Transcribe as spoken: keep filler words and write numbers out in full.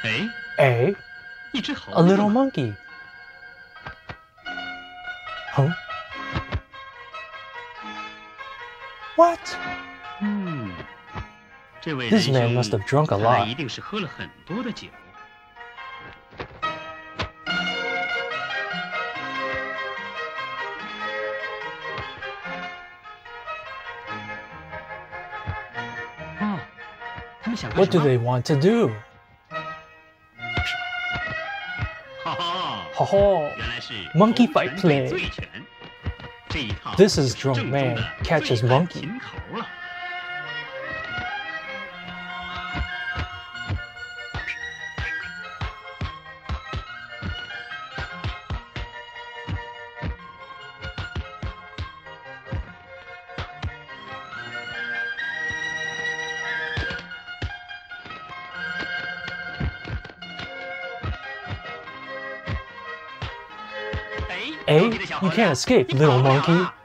A, a little monkey. Huh? What? This man must have drunk a lot. What do they want to do? Ha ha! Monkey fight play. This is drunk man catches monkey. A, you can't escape, little monkey.